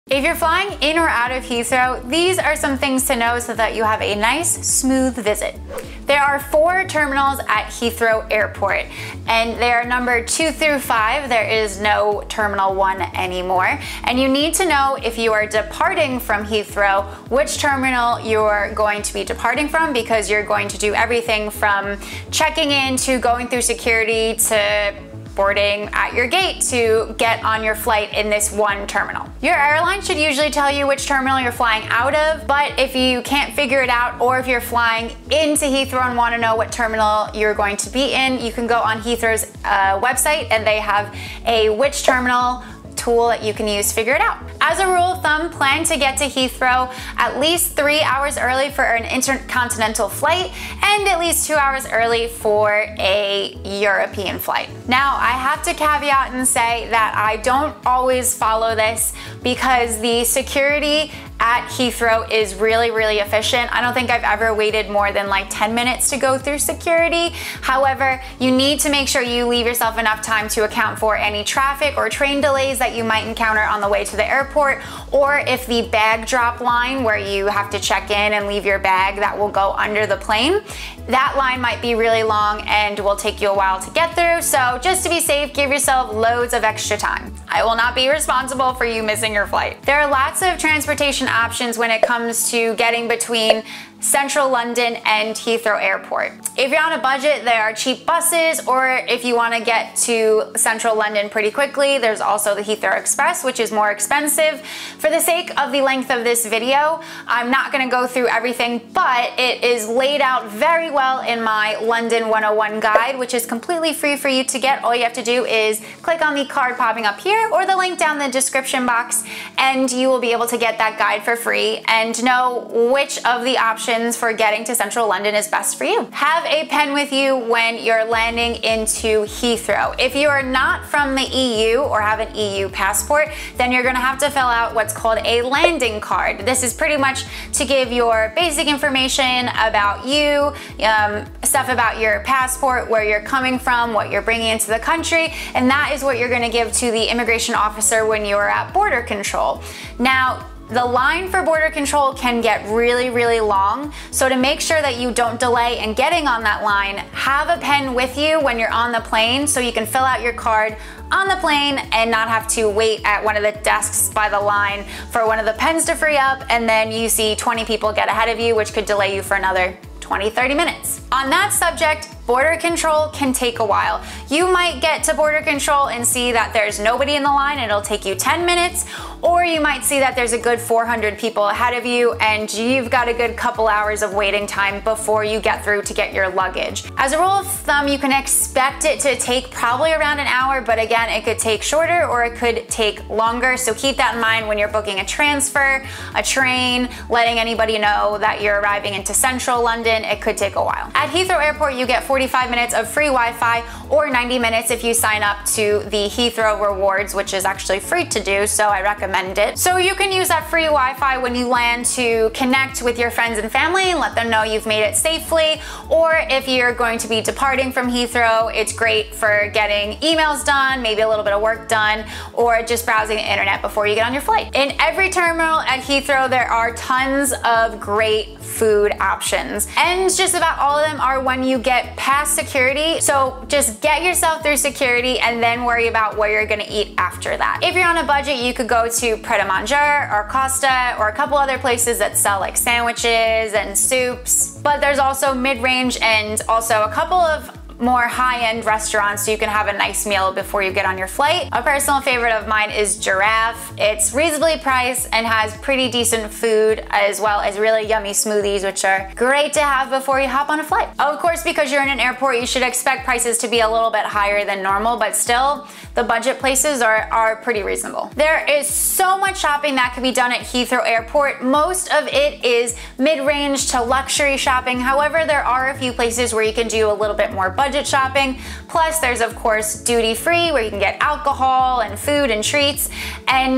If you're flying in or out of Heathrow, these are some things to know so that you have a nice, smooth visit. There are 4 terminals at Heathrow Airport, and they are numbered 2 through 5. There is no Terminal 1 anymore. And you need to know if you are departing from Heathrow, which terminal you're going to be departing from, because you're going to do everything from checking in to going through security to boarding at your gate to get on your flight in this one terminal. Your airline should usually tell you which terminal you're flying out of, but if you can't figure it out, or if you're flying into Heathrow and want to know what terminal you're going to be in, you can go on Heathrow's website, and they have a which terminal tool that you can use to figure it out. As a rule of thumb, plan to get to Heathrow at least 3 hours early for an intercontinental flight and at least 2 hours early for a European flight. Now, I have to caveat and say that I don't always follow this because the security at Heathrow is really efficient. I don't think I've ever waited more than like 10 minutes to go through security. However, you need to make sure you leave yourself enough time to account for any traffic or train delays that you might encounter on the way to the airport, or if the bag drop line where you have to check in and leave your bag that will go under the plane, that line might be really long and will take you a while to get through. So just to be safe, give yourself loads of extra time. I will not be responsible for you missing your flight. There are lots of transportation options when it comes to getting between Central London and Heathrow Airport. If you're on a budget, there are cheap buses, or if you want to get to Central London pretty quickly, there's also the Heathrow Express, which is more expensive. For the sake of the length of this video, I'm not going to go through everything, but it is laid out very well in my London 101 guide, which is completely free for you to get. All you have to do is click on the card popping up here or the link down in the description box, and you will be able to get that guide for free and know which of the options for getting to Central London is best for you. Have a pen with you when you're landing into Heathrow. If you are not from the EU or have an EU passport, then you're gonna have to fill out what's called a landing card. This is pretty much to give your basic information about you, stuff about your passport, where you're coming from, what you're bringing into the country, and that is what you're gonna give to the immigration officer when you are at border control. Now, the line for border control can get really long, so to make sure that you don't delay in getting on that line, have a pen with you when you're on the plane so you can fill out your card on the plane and not have to wait at one of the desks by the line for one of the pens to free up, and then you see 20 people get ahead of you, which could delay you for another 20-30 minutes. On that subject, border control can take a while. You might get to border control and see that there's nobody in the line and it'll take you 10 minutes, or you might see that there's a good 400 people ahead of you and you've got a good couple hours of waiting time before you get through to get your luggage. As a rule of thumb, you can expect it to take probably around an hour, but again, it could take shorter or it could take longer, so keep that in mind when you're booking a transfer, a train, letting anybody know that you're arriving into Central London. It could take a while. At Heathrow Airport, you get 45 minutes of free Wi-Fi, or 90 minutes if you sign up to the Heathrow Rewards, which is actually free to do, so I recommend it. So you can use that free Wi-Fi when you land to connect with your friends and family and let them know you've made it safely, or if you're going to be departing from Heathrow, it's great for getting emails done, maybe a little bit of work done, or just browsing the internet before you get on your flight. In every terminal at Heathrow, there are tons of great food options, and just about all of them are when you get past security, so just get yourself through security and then worry about where you're gonna eat after that. If you're on a budget, you could go to Pret a Manger or Costa or a couple other places that sell like sandwiches and soups, but there's also mid-range and also a couple of more high-end restaurants so you can have a nice meal before you get on your flight. A personal favorite of mine is Giraffe. It's reasonably priced and has pretty decent food, as well as really yummy smoothies, which are great to have before you hop on a flight. Of course, because you're in an airport, you should expect prices to be a little bit higher than normal, but still, the budget places are pretty reasonable. There is so much shopping that can be done at Heathrow Airport. Most of it is mid-range to luxury shopping. However, there are a few places where you can do a little bit more budget shopping. Plus, there's of course duty-free where you can get alcohol and food and treats, and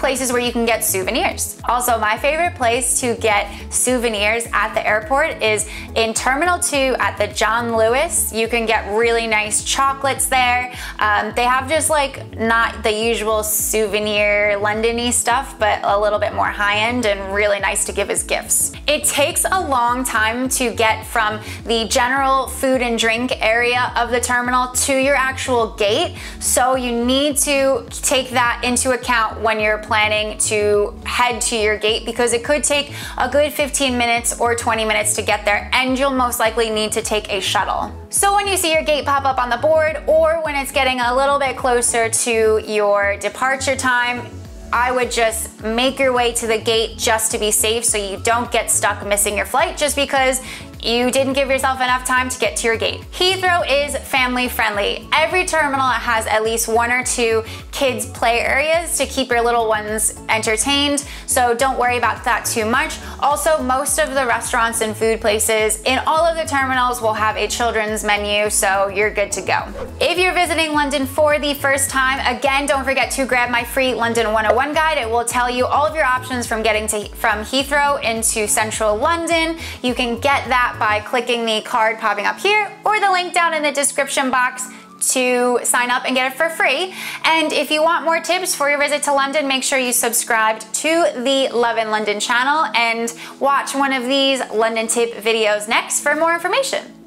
places where you can get souvenirs. Also, my favorite place to get souvenirs at the airport is in Terminal 2 at the John Lewis. You can get really nice chocolates there. They have just like not the usual souvenir London-y stuff, but a little bit more high-end and really nice to give as gifts. It takes a long time to get from the general food and drink area of the terminal to your actual gate, so you need to take that into account when you're planning to head to your gate, because it could take a good 15 minutes or 20 minutes to get there, and you'll most likely need to take a shuttle. So when you see your gate pop up on the board, or when it's getting a little bit closer to your departure time, I would just make your way to the gate just to be safe, so you don't get stuck missing your flight just because you didn't give yourself enough time to get to your gate. Heathrow is family friendly. Every terminal has at least 1 or 2 kids play areas to keep your little ones entertained, so don't worry about that too much. Also, most of the restaurants and food places in all of the terminals will have a children's menu, so you're good to go. If you're visiting London for the first time, again, don't forget to grab my free London 101 guide. It will tell you all of your options from getting from Heathrow into central London. You can get that by clicking the card popping up here or the link down in the description box to sign up and get it for free. And if you want more tips for your visit to London, make sure you subscribe to the Love in London channel and watch one of these London tip videos next for more information.